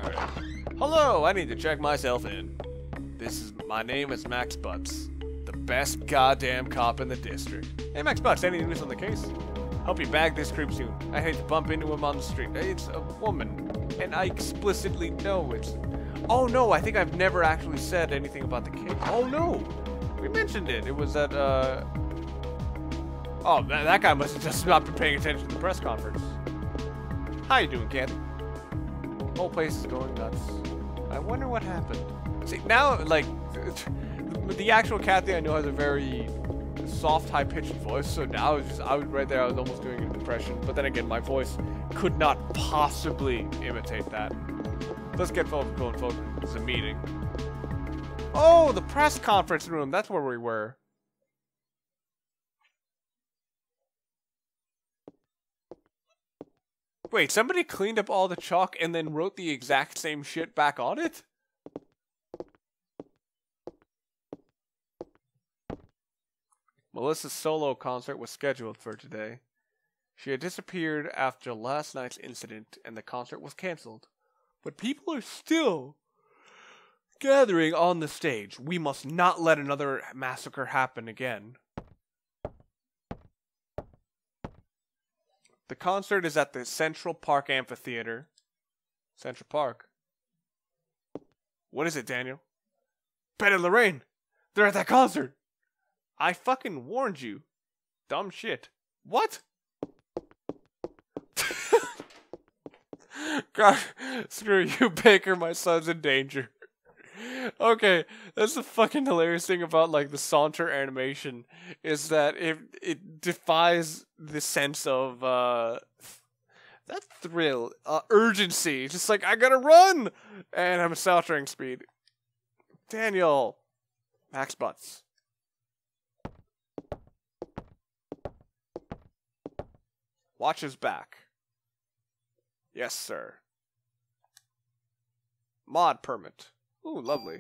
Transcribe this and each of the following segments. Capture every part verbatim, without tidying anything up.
Alright. Hello, I need to check myself in. This is my name is Max Butts, the best goddamn cop in the district. Hey Max Butts, any news on the case? Hope you bag this creep soon. I hate to bump into him on the street. It's a woman, and I explicitly know it's. Oh no, I think I've never actually said anything about the case. Oh no, we mentioned it. It was at uh. Oh, that, that guy must have just not been paying attention to the press conference. How you doing, Kathy? Whole place is going nuts. I wonder what happened. See, now, like, the actual Kathy I know has a very soft, high-pitched voice, so now I was just, I was right there, I was almost doing an impression, but then again, my voice could not possibly imitate that. Let's get going, folks. It's a meeting. Oh, the press conference room, that's where we were. Wait, somebody cleaned up all the chalk and then wrote the exact same shit back on it? Melissa's solo concert was scheduled for today. She had disappeared after last night's incident and the concert was cancelled. But people are still gathering on the stage. We must not let another massacre happen again. The concert is at the Central Park Amphitheater. Central Park. What is it, Daniel? Ben and Lorraine! They're at that concert! I fucking warned you. Dumb shit. What? God, screw you, Baker. My son's in danger. Okay, that's the fucking hilarious thing about like the Saunter animation is that it it defies the sense of uh that thrill, uh, urgency. Just like I gotta run, and I'm sauntering speed. Daniel, Max Butts. Watch his back. Yes, sir. Mod permit. Ooh, lovely.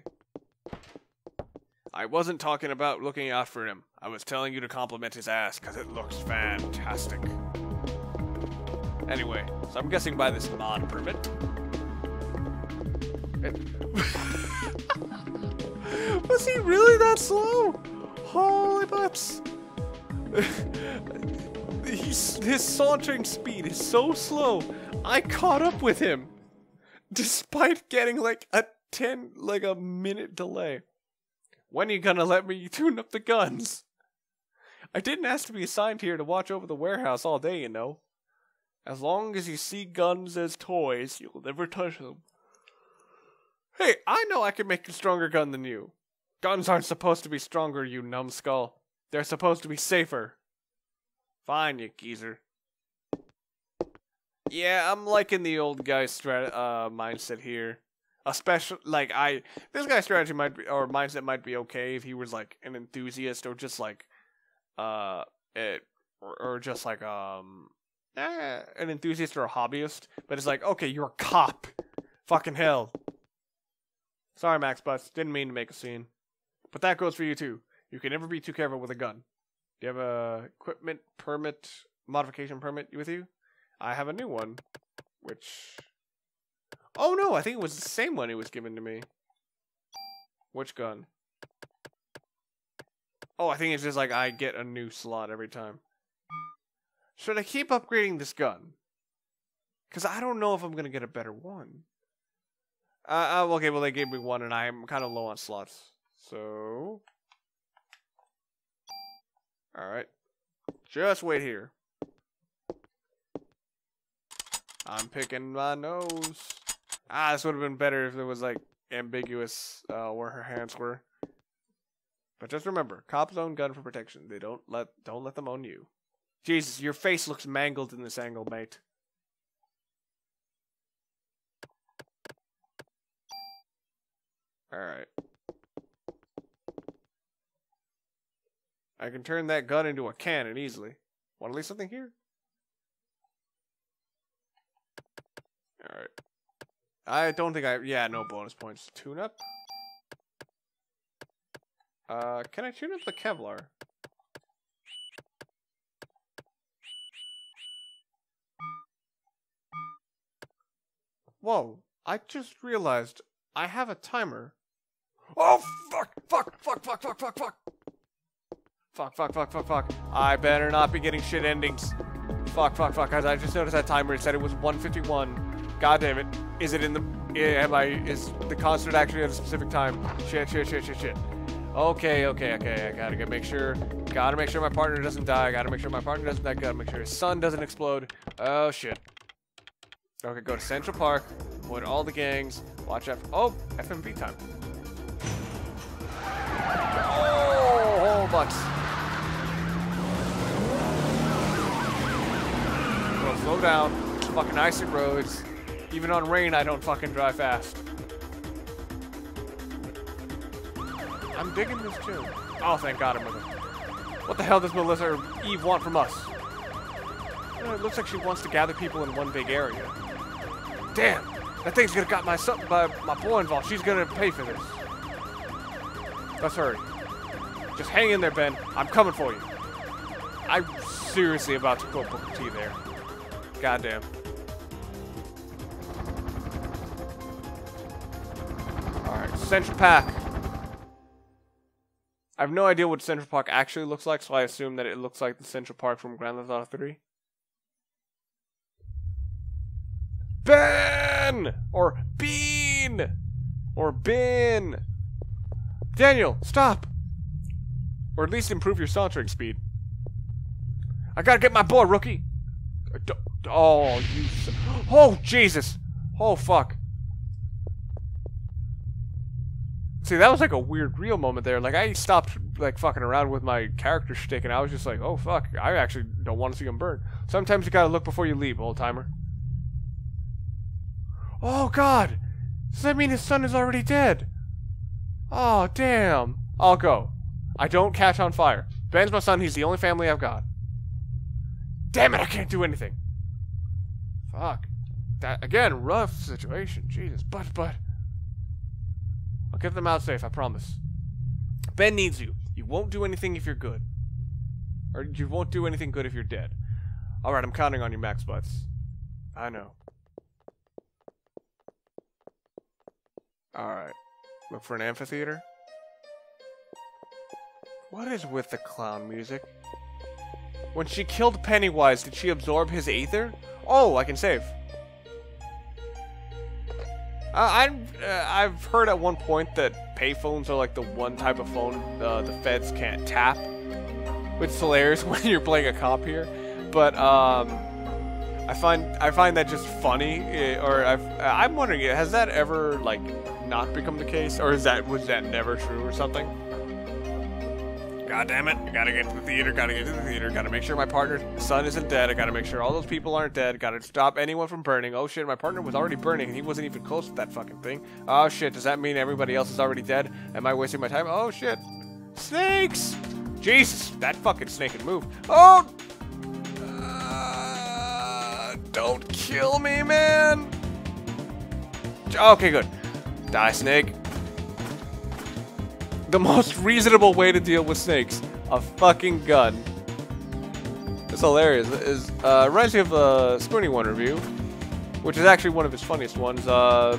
I wasn't talking about looking out for him. I was telling you to compliment his ass, because it looks fantastic. Anyway, so I'm guessing by this mod permit. It was he really that slow? Holy butts. He's, his sauntering speed is so slow. I caught up with him. Despite getting like a ten, like a minute delay. When are you gonna let me tune up the guns? I didn't ask to be assigned here to watch over the warehouse all day, you know. As long as you see guns as toys, you'll never touch them. Hey, I know I can make a stronger gun than you. Guns aren't supposed to be stronger, you numbskull. They're supposed to be safer. Fine, you geezer. Yeah, I'm liking the old guy strat uh, mindset here. Especially, like, I... This guy's strategy might be... Or mindset might be okay if he was, like, an enthusiast or just, like... Uh... It, or, or just, like, um... Eh, an enthusiast or a hobbyist. But it's like, okay, you're a cop. Fucking hell. Sorry, Max Butts. Didn't mean to make a scene. But that goes for you, too. You can never be too careful with a gun. Do you have a equipment permit, modification permit with you? I have a new one, which... Oh no, I think it was the same one it was given to me. Which gun? Oh, I think it's just like I get a new slot every time. Should I keep upgrading this gun? Because I don't know if I'm going to get a better one. Uh, uh, okay, well they gave me one and I'm kind of low on slots. So... Alright. Just wait here. I'm picking my nose. Ah, this would have been better if it was, like, ambiguous uh, where her hands were. But just remember, cops own gun for protection. They don't let don't let them own you. Jesus, your face looks mangled in this angle, mate. Alright. I can turn that gun into a cannon easily. Want to leave something here? Alright. I don't think I... Yeah, no bonus points. Tune up? Uh, can I tune up the Kevlar? Whoa. I just realized I have a timer. Oh, fuck, fuck, fuck, fuck, fuck, fuck, fuck. Fuck, fuck, fuck, fuck, fuck. I better not be getting shit endings. Fuck, fuck, fuck. I just noticed that timer. It said it was one fifty-one. God damn it. Is it in the... Am I... Is the concert actually at a specific time? Shit, shit, shit, shit, shit. Okay, okay, okay. I gotta get, make sure... Gotta make sure my partner doesn't die. Gotta make sure my partner doesn't die. Gotta make sure his son doesn't explode. Oh, shit. Okay, go to Central Park. Avoid all the gangs. Watch out. Oh, F M V time. Oh, whole butts. Bro, slow down. It's fucking icy roads. Even on rain, I don't fucking drive fast. I'm digging this too. Oh, thank God I'm with her. What the hell does Melissa or Eve want from us? Uh, it looks like she wants to gather people in one big area. Damn, that thing's gonna got my son, my, my boy involved. She's gonna pay for this. Let's hurry. Just hang in there, Ben. I'm coming for you. I'm seriously about to quote Booker T there. Goddamn. Alright, Central Park. I have no idea what Central Park actually looks like, so I assume that it looks like the Central Park from Grand Theft Auto three. Ben! Or Bean! Or Bin! Daniel, stop! Or at least improve your sauntering speed. I gotta get my boy, rookie! Oh, you... Oh, Jesus! Oh, fuck. See, that was like a weird real moment there. Like, I stopped, like, fucking around with my character shtick, and I was just like, oh, fuck, I actually don't want to see him burn. Sometimes you gotta look before you leave, old-timer. Oh, God! Does that mean his son is already dead? Oh, damn. I'll go. I don't catch on fire. Ben's my son, he's the only family I've got. Damn it, I can't do anything. Fuck. That, again, rough situation. Jesus, but, but... I'll get them out safe, I promise. Ben needs you. You won't do anything if you're good. Or you won't do anything good if you're dead. Alright, I'm counting on you, Max Butts. I know. Alright. Look for an amphitheater. What is with the clown music? When she killed Pennywise, did she absorb his aether? Oh, I can save. Uh, I've, uh, I've heard at one point that payphones are like the one type of phone uh, the feds can't tap, which is hilarious when you're playing a cop here. But um, I find I find that just funny. Or I've, I'm wondering, has that ever like not become the case, or is that was that never true or something? God damn it! I gotta get to the theater. Gotta get to the theater. Gotta make sure my partner's son isn't dead. I gotta make sure all those people aren't dead. Gotta stop anyone from burning. Oh shit! My partner was already burning, and he wasn't even close to that fucking thing. Oh shit! Does that mean everybody else is already dead? Am I wasting my time? Oh shit! Snakes! Jesus! That fucking snake can move. Oh! Uh, don't kill me, man! Okay, good. Die, snake. The most reasonable way to deal with snakes. A fucking gun. It's hilarious. It uh, reminds me of a Spoony One review, which is actually one of his funniest ones. Uh,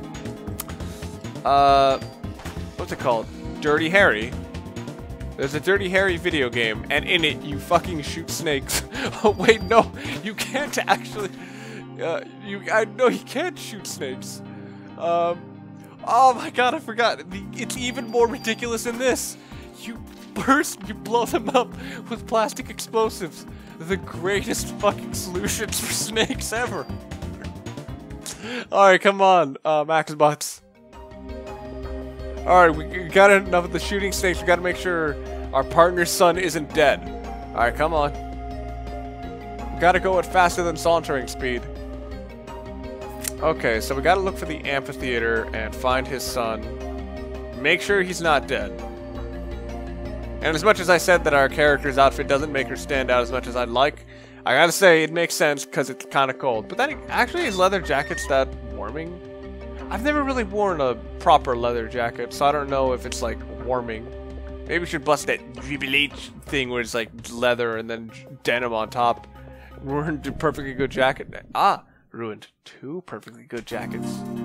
uh, what's it called? Dirty Harry. There's a Dirty Harry video game, and in it you fucking shoot snakes. Oh wait, no, you can't actually. Uh, you, I no, you can't shoot snakes. Um. Oh my god, I forgot. It's even more ridiculous than this. You burst, you blow them up with plastic explosives. The greatest fucking solutions for snakes ever. Alright, come on, uh, Max Butts. Alright, we got enough of the shooting snakes. We gotta make sure our partner's son isn't dead. Alright, come on. We gotta go at faster than sauntering speed. Okay, so we gotta look for the amphitheater and find his son. Make sure he's not dead. And as much as I said that our character's outfit doesn't make her stand out as much as I'd like, I gotta say it makes sense because it's kind of cold. But then actually his leather jacket's that warming. I've never really worn a proper leather jacket, so I don't know if it's like warming. Maybe we should bust that Triple H thing where it's like leather and then denim on top. We're in a perfectly good jacket. Ah, Ruined two perfectly good jackets.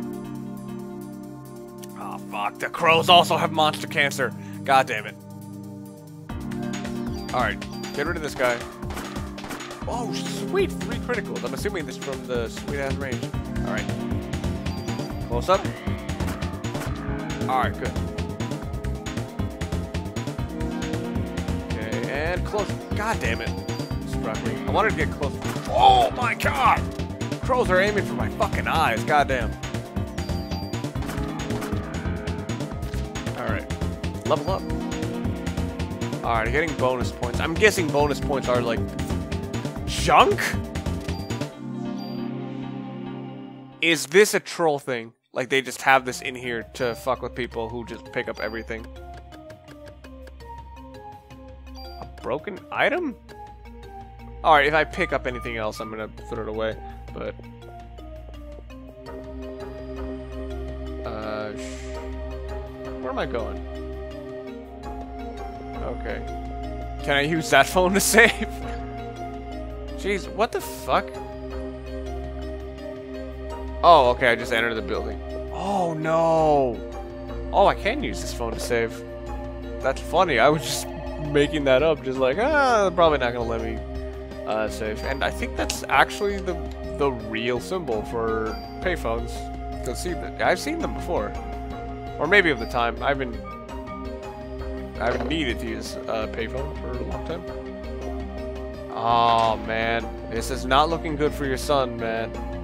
Oh fuck, the crows also have monster cancer. God damn it. Alright, get rid of this guy. Oh, sweet, three criticals. I'm assuming this from the sweet ass range. Alright. Close up. Alright, good. Okay, and close. God damn it. Struck me. I wanted to get close. Oh my god! Crows are aiming for my fucking eyes. God damn. Alright. Level up. Alright, getting bonus points. I'm guessing bonus points are like junk? Is this a troll thing? Like they just have this in here to fuck with people who just pick up everything? A broken item? Alright, if I pick up anything else, I'm gonna throw it away. But... Uh... Where am I going? Okay. Can I use that phone to save? Jeez, what the fuck? Oh, okay, I just entered the building. Oh, no! Oh, I can use this phone to save. That's funny, I was just making that up, just like, ah, they're probably not gonna let me uh, save. And I think that's actually the the real symbol for payphones. Cause see, I've seen them before. Or maybe of the time. I've been... I haven't needed to use a uh, payphone for a long time. Oh, man. This is not looking good for your son, man.